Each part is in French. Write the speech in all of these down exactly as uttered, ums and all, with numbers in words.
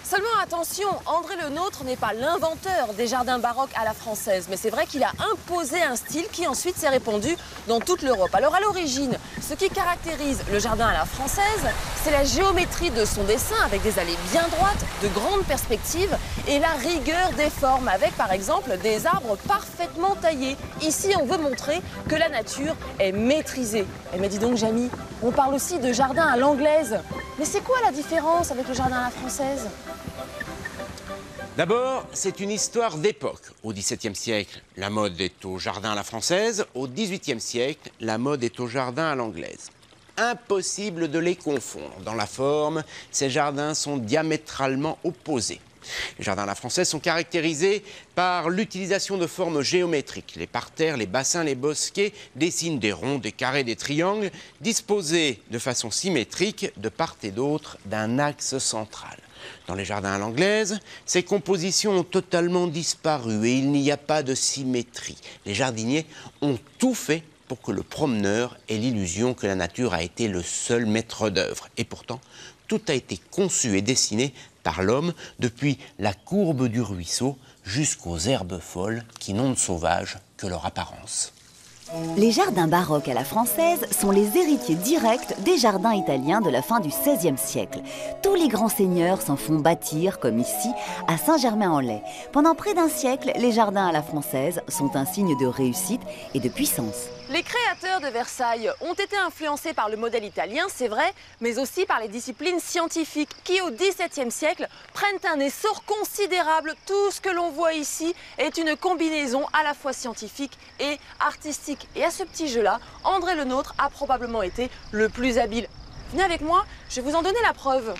Seulement attention, André Le Nôtre n'est pas l'inventeur des jardins baroques à la française, mais c'est vrai qu'il a imposé un style qui ensuite s'est répandu dans toute l'Europe. Alors à l'origine, ce qui caractérise le jardin à la française, c'est la géométrie de son dessin avec des allées bien droites, de grandes perspectives et la rigueur des formes avec par exemple des arbres parfaitement taillés. Ici, on veut montrer que la nature est maîtrisée. Eh mais dis donc, Jamy, on parle aussi de jardin à l'anglaise. Mais c'est quoi la différence avec le jardin à la française ? D'abord, c'est une histoire d'époque. Au dix-septième siècle, la mode est au jardin à la française. Au dix-huitième siècle, la mode est au jardin à l'anglaise. Impossible de les confondre. Dans la forme, ces jardins sont diamétralement opposés. Les jardins à la française sont caractérisés par l'utilisation de formes géométriques. Les parterres, les bassins, les bosquets dessinent des ronds, des carrés, des triangles, disposés de façon symétrique de part et d'autre d'un axe central. Dans les jardins à l'anglaise, ces compositions ont totalement disparu et il n'y a pas de symétrie. Les jardiniers ont tout fait pour que le promeneur ait l'illusion que la nature a été le seul maître d'œuvre. Et pourtant, tout a été conçu et dessiné par l'homme, depuis la courbe du ruisseau jusqu'aux herbes folles qui n'ont de sauvage que leur apparence. Les jardins baroques à la française sont les héritiers directs des jardins italiens de la fin du seizième siècle. Tous les grands seigneurs s'en font bâtir, comme ici, à Saint-Germain-en-Laye. Pendant près d'un siècle, les jardins à la française sont un signe de réussite et de puissance. Les créateurs de Versailles ont été influencés par le modèle italien, c'est vrai, mais aussi par les disciplines scientifiques qui, au dix-septième siècle, prennent un essor considérable. Tout ce que l'on voit ici est une combinaison à la fois scientifique et artistique. Et à ce petit jeu-là, André Le Nôtre a probablement été le plus habile. Venez avec moi, je vais vous en donner la preuve.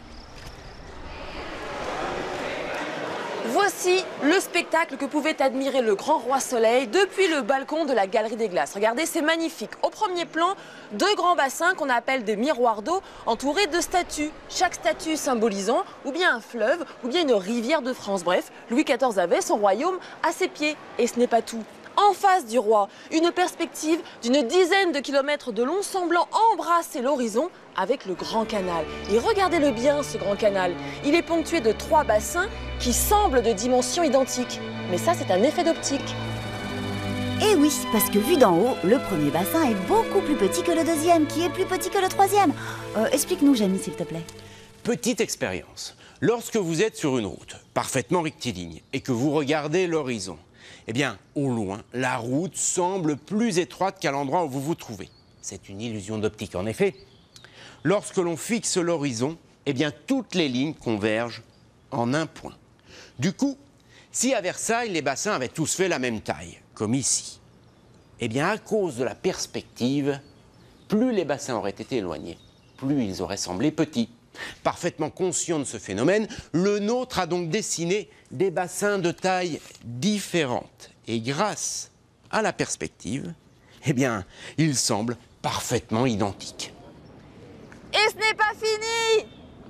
Voici le spectacle que pouvait admirer le grand roi Soleil depuis le balcon de la Galerie des Glaces. Regardez, c'est magnifique. Au premier plan, deux grands bassins qu'on appelle des miroirs d'eau entourés de statues. Chaque statue symbolisant ou bien un fleuve ou bien une rivière de France. Bref, Louis quatorze avait son royaume à ses pieds. Et ce n'est pas tout. En face du roi, une perspective d'une dizaine de kilomètres de long semblant embrasser l'horizon avec le Grand Canal. Et regardez-le bien, ce Grand Canal. Il est ponctué de trois bassins qui semblent de dimensions identiques. Mais ça, c'est un effet d'optique. Et oui, parce que vu d'en haut, le premier bassin est beaucoup plus petit que le deuxième, qui est plus petit que le troisième. Euh, Explique-nous, Jamy, s'il te plaît. Petite expérience. Lorsque vous êtes sur une route parfaitement rectiligne et que vous regardez l'horizon, eh bien, au loin, la route semble plus étroite qu'à l'endroit où vous vous trouvez. C'est une illusion d'optique. En effet, lorsque l'on fixe l'horizon, eh bien, toutes les lignes convergent en un point. Du coup, si à Versailles, les bassins avaient tous fait la même taille, comme ici, eh bien, à cause de la perspective, plus les bassins auraient été éloignés, plus ils auraient semblé petits. Parfaitement conscient de ce phénomène, Le Nôtre a donc dessiné des bassins de taille différente. Et grâce à la perspective, eh bien, ils semblent parfaitement identiques. Et ce n'est pas fini!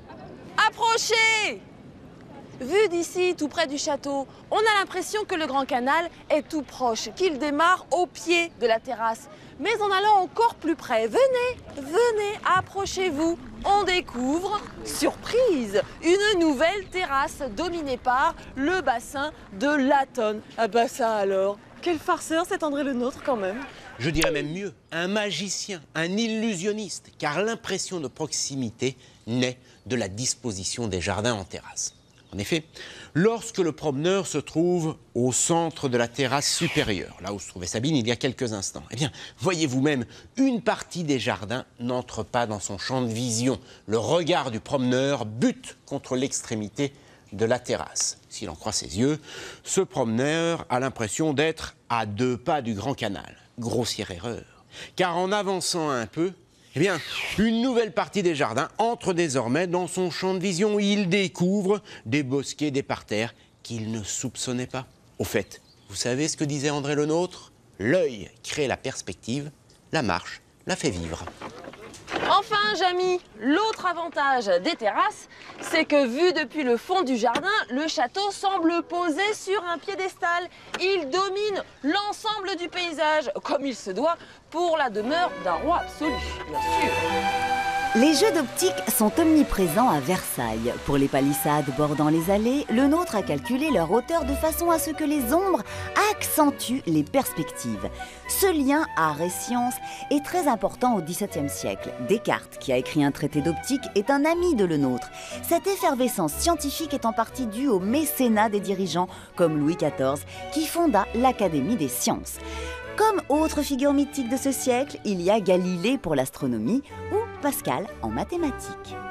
Approchez! Vu d'ici, tout près du château, on a l'impression que le Grand Canal est tout proche, qu'il démarre au pied de la terrasse. Mais en allant encore plus près, venez, venez, approchez-vous. On découvre, surprise, une nouvelle terrasse dominée par le bassin de Latonne. Ah bah ça alors, quel farceur cet André Le Nôtre quand même. Je dirais même mieux, un magicien, un illusionniste, car l'impression de proximité naît de la disposition des jardins en terrasse. En effet, lorsque le promeneur se trouve au centre de la terrasse supérieure, là où se trouvait Sabine il y a quelques instants, eh bien, voyez vous-même, une partie des jardins n'entre pas dans son champ de vision. Le regard du promeneur bute contre l'extrémité de la terrasse. S'il en croit ses yeux, ce promeneur a l'impression d'être à deux pas du Grand Canal. Grossière erreur, car en avançant un peu, eh bien, une nouvelle partie des jardins entre désormais dans son champ de vision. Il découvre des bosquets, des parterres qu'il ne soupçonnait pas. Au fait, vous savez ce que disait André Le Nôtre? L'œil crée la perspective, la marche la fait vivre. Enfin, Jamy, l'autre avantage des terrasses, c'est que vu depuis le fond du jardin, le château semble posé sur un piédestal. Il domine l'ensemble du paysage, comme il se doit pour la demeure d'un roi absolu, bien sûr. Les jeux d'optique sont omniprésents à Versailles. Pour les palissades bordant les allées, le nôtre a calculé leur hauteur de façon à ce que les ombres accentuent les perspectives. Ce lien art et science est très important au dix-septième siècle. Descartes, qui a écrit un traité d'optique, est un ami de le nôtre. Cette effervescence scientifique est en partie due au mécénat des dirigeants comme Louis quatorze, qui fonda l'Académie des sciences. Comme autre figure mythique de ce siècle, il y a Galilée pour l'astronomie ou Pascal en mathématiques.